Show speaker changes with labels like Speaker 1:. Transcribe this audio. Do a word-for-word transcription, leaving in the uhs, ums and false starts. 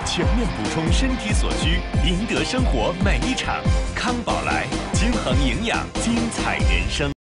Speaker 1: 全面补充身体所需，赢得生活每一场。康宝莱，均衡营养，精彩人生。